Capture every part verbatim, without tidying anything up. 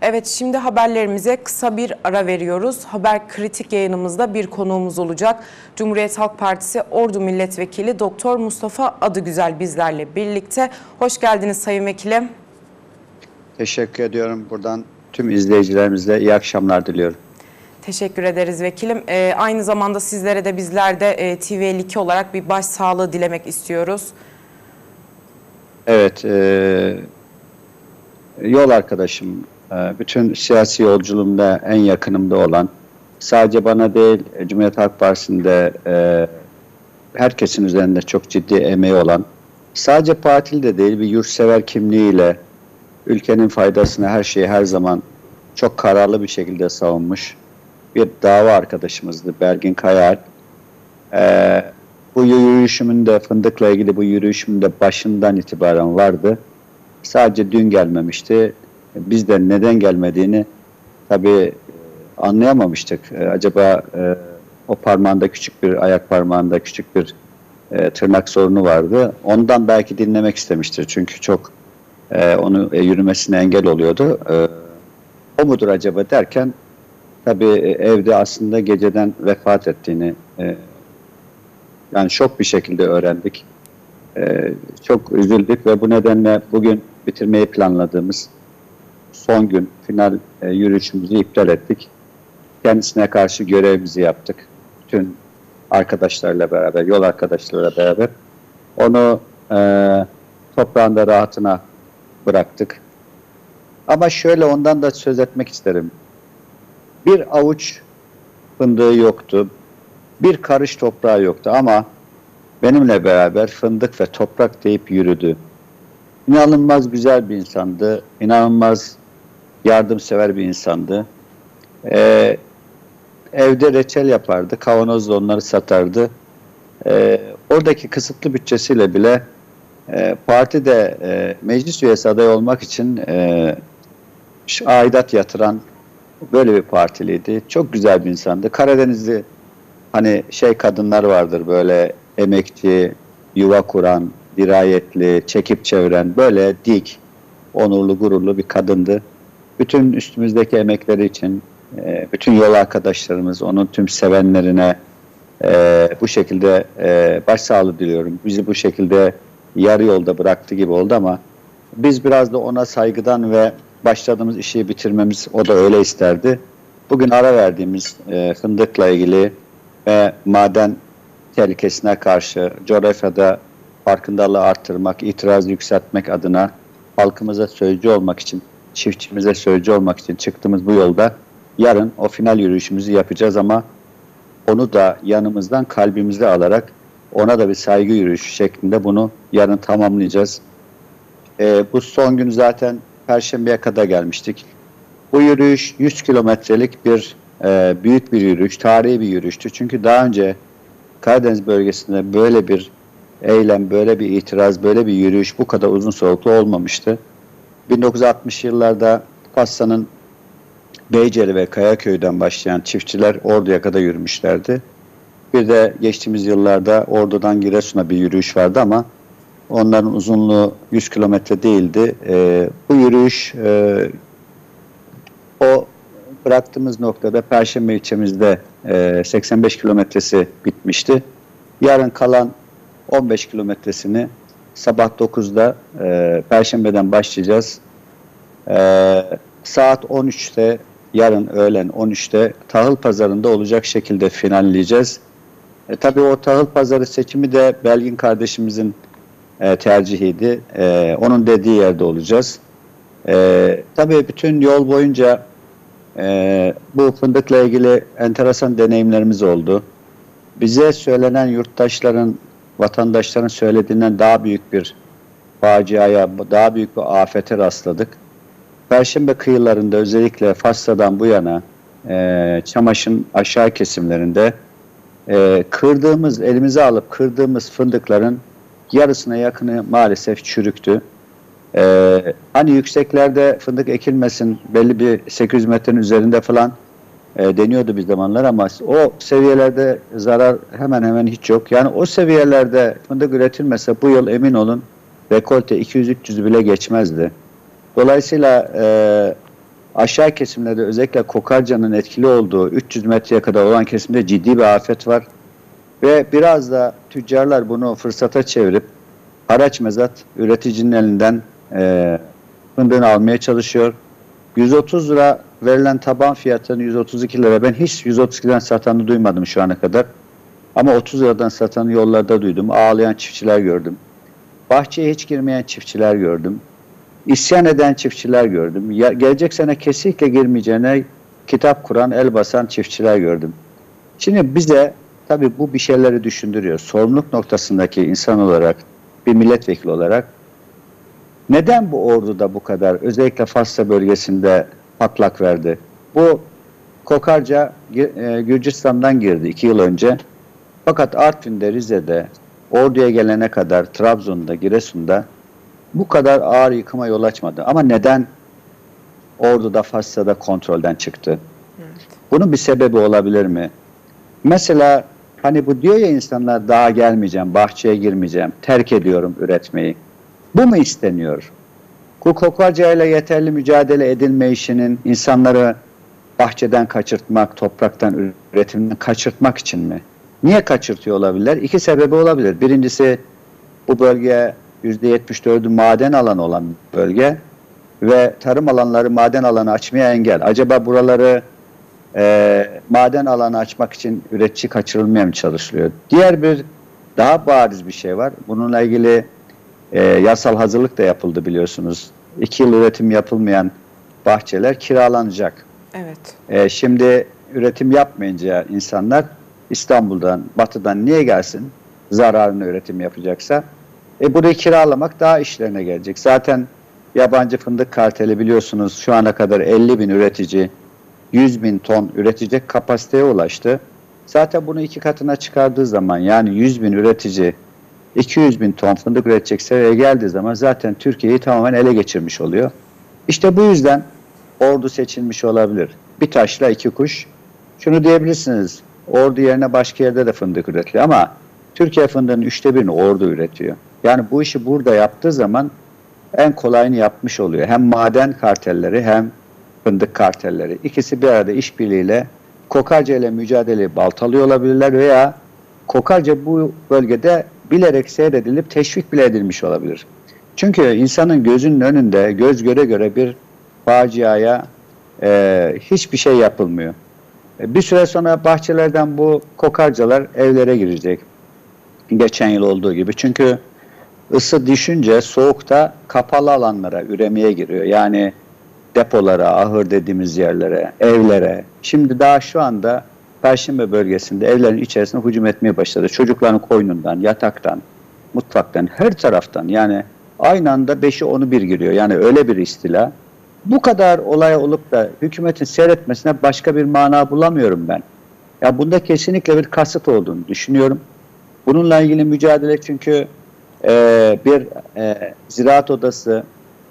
Evet, şimdi haberlerimize kısa bir ara veriyoruz. Haber Kritik yayınımızda bir konuğumuz olacak. Cumhuriyet Halk Partisi Ordu Milletvekili Doktor Mustafa Adıgüzel bizlerle birlikte. Hoş geldiniz Sayın Vekilim. Teşekkür ediyorum. Buradan tüm izleyicilerimize iyi akşamlar diliyorum. Teşekkür ederiz Vekilim. Ee, aynı zamanda sizlere de bizler de e, T V elli iki olarak bir başsağlığı dilemek istiyoruz. Evet, e, yol arkadaşım, e, bütün siyasi yolculuğumda en yakınımda olan, sadece bana değil, Cumhuriyet Halk Partisi'nde e, herkesin üzerinde çok ciddi emeği olan, sadece partili de değil, bir yurtsever kimliğiyle ülkenin faydasına her şeyi her zaman çok kararlı bir şekilde savunmuş bir dava arkadaşımızdı Belgin Kayaalp. Ee, bu yürüyüşümün de Fındık'la ilgili bu yürüyüşümün de başından itibaren vardı. Sadece dün gelmemişti. Biz de neden gelmediğini tabii anlayamamıştık. Ee, acaba e, o parmağında küçük bir, ayak parmağında küçük bir e, tırnak sorunu vardı. Ondan belki dinlemek istemiştir. Çünkü çok e, onu e, yürümesine engel oluyordu. E, o mudur acaba derken tabii evde aslında geceden vefat ettiğini e, yani şok bir şekilde öğrendik. E, çok üzüldük ve bu nedenle bugün bitirmeyi planladığımız son gün final e, yürüyüşümüzü iptal ettik. Kendisine karşı görevimizi yaptık. Bütün arkadaşlarla beraber, yol arkadaşlarla beraber onu e, toprağında rahatına bıraktık. Ama şöyle ondan da söz etmek isterim. Bir avuç fındığı yoktu, bir karış toprağı yoktu ama benimle beraber fındık ve toprak deyip yürüdü. İnanılmaz güzel bir insandı, inanılmaz yardımsever bir insandı. Ee, evde reçel yapardı, kavanozla onları satardı. Ee, oradaki kısıtlı bütçesiyle bile e, partide e, meclis üyesi adayı olmak için e, aidat yatıran böyle bir partiliydi. Çok güzel bir insandı. Karadenizli hani şey kadınlar vardır böyle emekçi, yuva kuran, dirayetli, çekip çeviren böyle dik, onurlu, gururlu bir kadındı. Bütün üstümüzdeki emekleri için bütün yol arkadaşlarımız, onun tüm sevenlerine bu şekilde başsağlığı diliyorum. Bizi bu şekilde yarı yolda bıraktı gibi oldu ama biz biraz da ona saygıdan ve başladığımız işi bitirmemiz o da öyle isterdi. Bugün ara verdiğimiz e, fındıkla ilgili ve maden tehlikesine karşı coğrafyada farkındalığı arttırmak, itirazı yükseltmek adına halkımıza sözcü olmak için, çiftçimize sözcü olmak için çıktığımız bu yolda yarın o final yürüyüşümüzü yapacağız ama onu da yanımızdan kalbimizde alarak ona da bir saygı yürüyüşü şeklinde bunu yarın tamamlayacağız. E, bu son gün zaten Perşembe'ye kadar gelmiştik. Bu yürüyüş yüz kilometrelik bir e, büyük bir yürüyüş, tarihi bir yürüyüştü. Çünkü daha önce Karadeniz bölgesinde böyle bir eylem, böyle bir itiraz, böyle bir yürüyüş bu kadar uzun soluklu olmamıştı. bin dokuz yüz altmış yıllarda Fassa'nın Beyceri ve Kayaköy'den başlayan çiftçiler Ordu'ya kadar yürümüşlerdi. Bir de geçtiğimiz yıllarda Ordu'dan Giresun'a bir yürüyüş vardı ama onların uzunluğu yüz kilometre değildi. E, bu yürüyüş e, o bıraktığımız noktada Perşembe ilçemizde e, seksen beş kilometresi bitmişti. Yarın kalan on beş kilometresini sabah dokuzda e, Perşembe'den başlayacağız. E, saat on üçte yarın öğlen on üçte tahıl pazarında olacak şekilde finalleyeceğiz. E, tabii o tahıl pazarı seçimi de Belgin kardeşimizin E, tercihiydi. E, onun dediği yerde olacağız. E, tabii bütün yol boyunca e, bu fındıkla ilgili enteresan deneyimlerimiz oldu. Bize söylenen yurttaşların, vatandaşların söylediğinden daha büyük bir faciaya, daha büyük bir afete rastladık. Perşembe kıyılarında özellikle Fassa'dan bu yana e, Çamaş'ın aşağı kesimlerinde e, kırdığımız, elimize alıp kırdığımız fındıkların yarısına yakını maalesef çürüktü. Ee, hani yükseklerde fındık ekilmesin, belli bir sekiz yüz metrenin üzerinde falan e, deniyordu bir zamanlar ama o seviyelerde zarar hemen hemen hiç yok. Yani o seviyelerde fındık üretilmese bu yıl emin olun rekolte iki yüz üç yüz bile geçmezdi. Dolayısıyla e, Aşağı kesimlerde özellikle kokarcanın etkili olduğu üç yüz metreye kadar olan kesimde ciddi bir afet var. Ve biraz da tüccarlar bunu fırsata çevirip haraç mezat üreticinin elinden e, fındığını almaya çalışıyor. yüz otuz lira verilen taban fiyatını yüz otuz iki lira. Ben hiç yüz otuz ikiden satanı duymadım şu ana kadar. Ama otuz liradan satanı yollarda duydum. Ağlayan çiftçiler gördüm. Bahçeye hiç girmeyen çiftçiler gördüm. İsyan eden çiftçiler gördüm. Ya, gelecek sene kesinlikle girmeyeceğine kitap kuran, el basan çiftçiler gördüm. Şimdi bize tabii bu bir şeyleri düşündürüyor. Sorumluluk noktasındaki insan olarak, bir milletvekili olarak neden bu orduda bu kadar, özellikle Fasla bölgesinde patlak verdi? Bu kokarca e, Gürcistan'dan girdi iki yıl önce. Fakat Artvin'de, Rize'de, orduya gelene kadar Trabzon'da, Giresun'da bu kadar ağır yıkıma yol açmadı. Ama neden orduda, Fasla'da kontrolden çıktı? Evet. Bunun bir sebebi olabilir mi? Mesela hani bu diyor ya insanlar daha gelmeyeceğim, bahçeye girmeyeceğim, terk ediyorum üretmeyi. Bu mu isteniyor? Bu kokarca ile yeterli mücadele edilme işinin insanları bahçeden kaçırtmak, topraktan, üretimden kaçırtmak için mi? Niye kaçırtıyor olabilirler? İki sebebi olabilir. Birincisi bu bölge yüzde yetmiş dördü maden alanı olan bir bölge ve tarım alanları maden alanı açmaya engel. Acaba buraları e, maden alanı açmak için üretici kaçırılmaya mı çalışılıyor? Diğer bir daha bariz bir şey var. Bununla ilgili e, yasal hazırlık da yapıldı biliyorsunuz. İki yıl üretim yapılmayan bahçeler kiralanacak. Evet. E, şimdi üretim yapmayınca insanlar İstanbul'dan, batıdan niye gelsin? Zararına üretim yapacaksa. E burayı kiralamak daha işlerine gelecek. Zaten yabancı fındık karteli biliyorsunuz şu ana kadar elli bin üretici, yüz bin ton üretecek kapasiteye ulaştı. Zaten bunu iki katına çıkardığı zaman yani yüz bin üretici iki yüz bin ton fındık üretecek seviyeye geldiği zaman zaten Türkiye'yi tamamen ele geçirmiş oluyor. İşte bu yüzden ordu seçilmiş olabilir. Bir taşla iki kuş. Şunu diyebilirsiniz, ordu yerine başka yerde de fındık üretiliyor ama Türkiye fındığının üçte birini ordu üretiyor. Yani bu işi burada yaptığı zaman en kolayını yapmış oluyor. Hem maden kartelleri hem fındık kartelleri. İkisi bir arada işbirliğiyle kokarca ile mücadeleyi baltalıyor olabilirler veya kokarca bu bölgede bilerek seyredilip teşvik bile edilmiş olabilir. Çünkü insanın gözünün önünde göz göre göre bir faciaya e, hiçbir şey yapılmıyor. E, bir süre sonra bahçelerden bu kokarcalar evlere girecek. Geçen yıl olduğu gibi. Çünkü ısı düşünce soğukta kapalı alanlara üremeye giriyor. Yani depolara, ahır dediğimiz yerlere, evlere. Şimdi daha şu anda Perşembe bölgesinde evlerin içerisine hücum etmeye başladı. Çocukların koynundan, yataktan, mutfaktan, her taraftan. Yani aynı anda beşi onu bir giriyor. Yani öyle bir istila. Bu kadar olay olup da hükümetin seyretmesine başka bir mana bulamıyorum ben. Ya bunda kesinlikle bir kasıt olduğunu düşünüyorum. Bununla ilgili mücadele çünkü e, bir e, ziraat odası,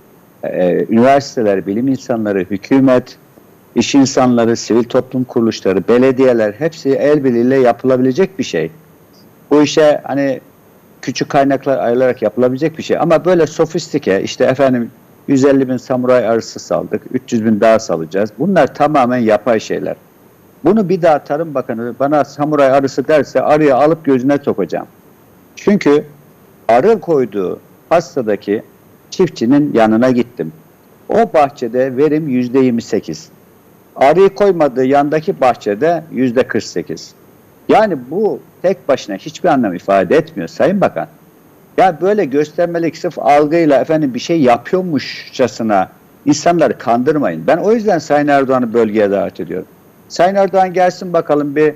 e, üniversiteler, bilim insanları, hükümet, iş insanları, sivil toplum kuruluşları, belediyeler hepsi el birliğiyle yapılabilecek bir şey. Bu işe hani küçük kaynaklar ayrılarak yapılabilecek bir şey. Ama böyle sofistike işte efendim yüz elli bin samuray arısı saldık, üç yüz bin daha salacağız. Bunlar tamamen yapay şeyler. Bunu bir daha Tarım Bakanı bana samuray arısı derse arıyı alıp gözüne sokacağım. Çünkü arı koyduğu hastadaki çiftçinin yanına gittim. O bahçede verim yüzde yirmi sekiz. Arıyı koymadığı yandaki bahçede yüzde kırk sekiz. Yani bu tek başına hiçbir anlam ifade etmiyor Sayın Bakan. Ya böyle göstermelik sırf algıyla efendim bir şey yapıyormuşçasına insanları kandırmayın. Ben o yüzden Sayın Erdoğan'ı bölgeye davet ediyorum. Sayın Erdoğan gelsin bakalım bir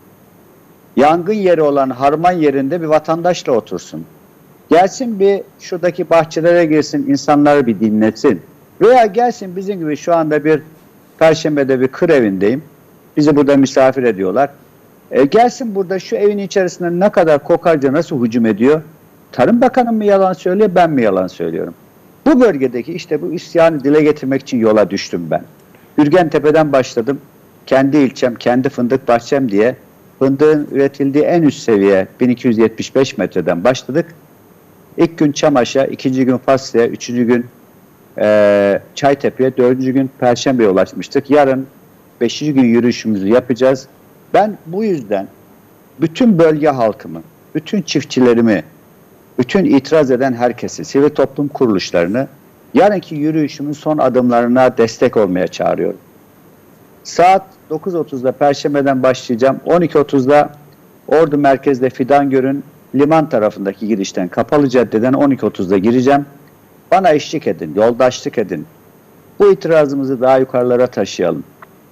yangın yeri olan harman yerinde bir vatandaşla otursun. Gelsin bir şuradaki bahçelere girsin, insanları bir dinletsin. Veya gelsin bizim gibi şu anda bir Perşembe'de bir kır evindeyim. Bizi burada misafir ediyorlar. E gelsin burada şu evin içerisinde ne kadar kokarca nasıl hücum ediyor? Tarım Bakanı mı yalan söylüyor, ben mi yalan söylüyorum? Bu bölgedeki işte bu isyanı dile getirmek için yola düştüm ben. Ürgentepe'den başladım. Kendi ilçem, kendi fındık bahçem diye fındığın üretildiği en üst seviye bin iki yüz yetmiş beş metreden başladık. İlk gün Çamaş'a, ikinci gün Faslı'ya, üçüncü gün e, Çaytepe'ye, dördüncü gün Perşembe'ye ulaşmıştık. Yarın beşinci gün yürüyüşümüzü yapacağız. Ben bu yüzden bütün bölge halkımı, bütün çiftçilerimi, bütün itiraz eden herkesi, sivil toplum kuruluşlarını yarınki yürüyüşümün son adımlarına destek olmaya çağırıyorum. Saat dokuz otuzda Perşembe'den başlayacağım. on iki otuzda Ordu merkezde Fidangör'ün liman tarafındaki girişten, Kapalı Cadde'den on iki otuzda gireceğim. Bana eşlik edin, yoldaşlık edin. Bu itirazımızı daha yukarılara taşıyalım.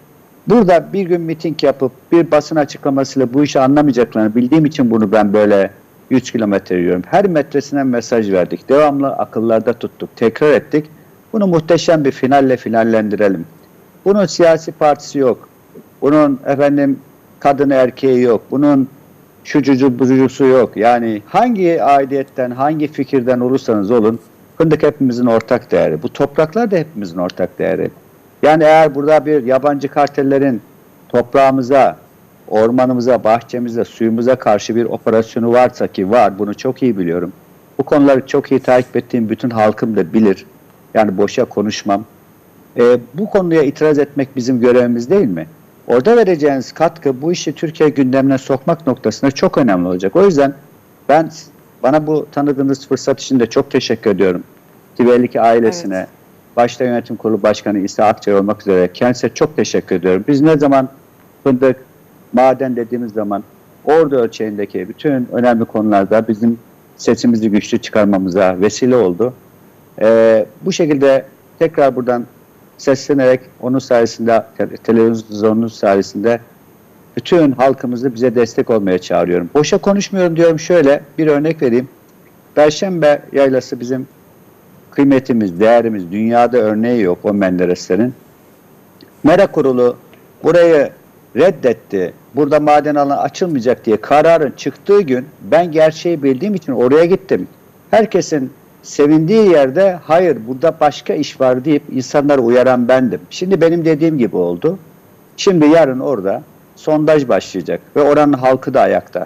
Burada bir gün miting yapıp bir basın açıklamasıyla bu işi anlamayacaklarını bildiğim için bunu ben böyle yüz kilometre yürüyorum. Her metresine mesaj verdik. Devamlı akıllarda tuttuk, tekrar ettik. Bunu muhteşem bir finalle finallendirelim. Bunun siyasi partisi yok. Bunun efendim kadını erkeği yok. Bunun şucucu bucucusu yok. Yani hangi aidiyetten, hangi fikirden olursanız olun, fındık hepimizin ortak değeri. Bu topraklar da hepimizin ortak değeri. Yani eğer burada bir yabancı kartellerin toprağımıza, ormanımıza, bahçemize, suyumuza karşı bir operasyonu varsa, ki var, bunu çok iyi biliyorum. Bu konuları çok iyi takip ettiğim bütün halkım da bilir. Yani boşa konuşmam. E, bu konuya itiraz etmek bizim görevimiz değil mi? Orada vereceğiniz katkı bu işi Türkiye gündemine sokmak noktasında çok önemli olacak. O yüzden ben bana bu tanıdığınız fırsat için de çok teşekkür ediyorum. Tiverlik ailesine, evet, başta yönetim kurulu başkanı İsa Akçay olmak üzere kendisine çok teşekkür ediyorum. Biz ne zaman fındık, maden dediğimiz zaman Ordu ölçeğindeki bütün önemli konularda bizim sesimizi güçlü çıkarmamıza vesile oldu. Ee, bu şekilde tekrar buradan seslenerek onun sayesinde, televizyonun sayesinde bütün halkımızı bize destek olmaya çağırıyorum. Boşa konuşmuyorum diyorum, şöyle bir örnek vereyim. Perşembe Yaylası bizim kıymetimiz, değerimiz, dünyada örneği yok o Mendereslerin. Mera Kurulu burayı reddetti, burada maden alanı açılmayacak diye kararın çıktığı gün ben gerçeği bildiğim için oraya gittim. Herkesin sevindiği yerde hayır burada başka iş var deyip insanları uyaran bendim. Şimdi benim dediğim gibi oldu. Şimdi yarın orada sondaj başlayacak ve oranın halkı da ayakta.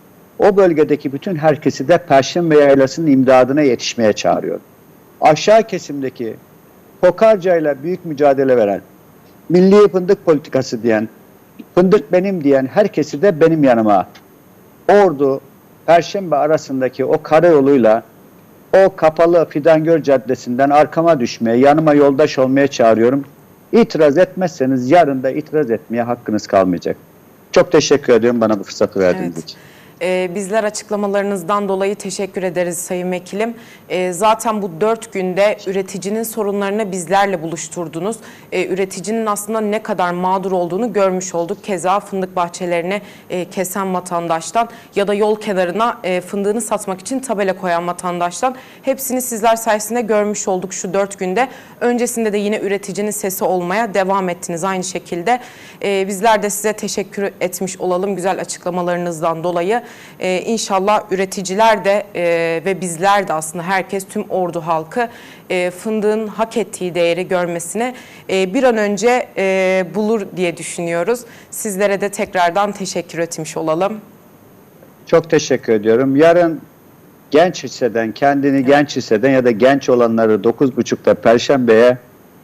O bölgedeki bütün herkesi de Perşembe Yaylası'nın imdadına yetişmeye çağırıyorum. Aşağı kesimdeki kokarcayla büyük mücadele veren, milli fındık politikası diyen, fındık benim diyen herkesi de benim yanıma, Ordu, Perşembe arasındaki o karayoluyla o kapalı Fidangör Caddesi'nden arkama düşmeye, yanıma yoldaş olmaya çağırıyorum. İtiraz etmezseniz yarın da itiraz etmeye hakkınız kalmayacak. Çok teşekkür ediyorum bana bu fırsatı verdiğiniz Evet. için. Ee, bizler açıklamalarınızdan dolayı teşekkür ederiz Sayın Vekilim. Ee, zaten bu dört günde üreticinin sorunlarını bizlerle buluşturdunuz. Ee, üreticinin aslında ne kadar mağdur olduğunu görmüş olduk. Keza fındık bahçelerini e, kesen vatandaştan ya da yol kenarına e, fındığını satmak için tabela koyan vatandaştan hepsini sizler sayesinde görmüş olduk şu dört günde. Öncesinde de yine üreticinin sesi olmaya devam ettiniz aynı şekilde. Ee, bizler de size teşekkür etmiş olalım güzel açıklamalarınızdan dolayı. Ee, inşallah üreticiler de e, ve bizler de aslında herkes, tüm Ordu halkı e, fındığın hak ettiği değeri görmesine e, bir an önce e, bulur diye düşünüyoruz. Sizlere de tekrardan teşekkür etmiş olalım. Çok teşekkür ediyorum. Yarın genç hisseden, kendini evet. genç hisseden ya da genç olanları dokuz buçukta Perşembe'ye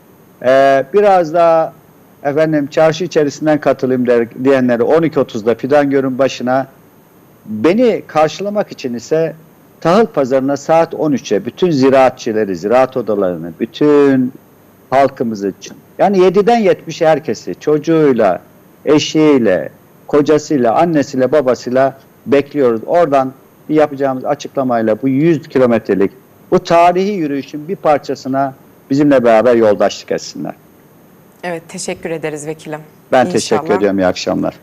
e, biraz daha efendim çarşı içerisinden katılayım der, diyenleri on iki otuzda Fidangör'ün başına, beni karşılamak için ise tahıl pazarına saat on üçe bütün ziraatçileri, ziraat odalarını, bütün halkımız için, yani yediden yetmişe herkesi çocuğuyla, eşiyle, kocasıyla, annesiyle, babasıyla bekliyoruz. Oradan yapacağımız açıklamayla bu yüz kilometrelik bu tarihi yürüyüşün bir parçasına bizimle beraber yoldaşlık etsinler. Evet, teşekkür ederiz vekilim. Ben İnşallah. teşekkür ediyorum. İyi akşamlar.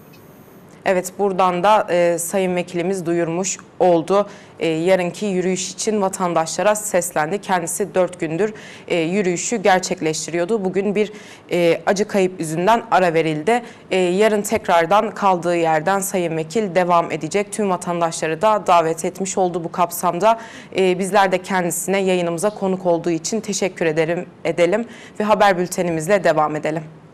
Evet, buradan da e, Sayın Vekilimiz duyurmuş oldu. E, yarınki yürüyüş için vatandaşlara seslendi. Kendisi dört gündür e, yürüyüşü gerçekleştiriyordu. Bugün bir e, acı kayıp yüzünden ara verildi. E, yarın tekrardan kaldığı yerden Sayın Vekil devam edecek. Tüm vatandaşları da davet etmiş oldu bu kapsamda. E, bizler de kendisine yayınımıza konuk olduğu için teşekkür ederim, edelim ve haber bültenimizle devam edelim.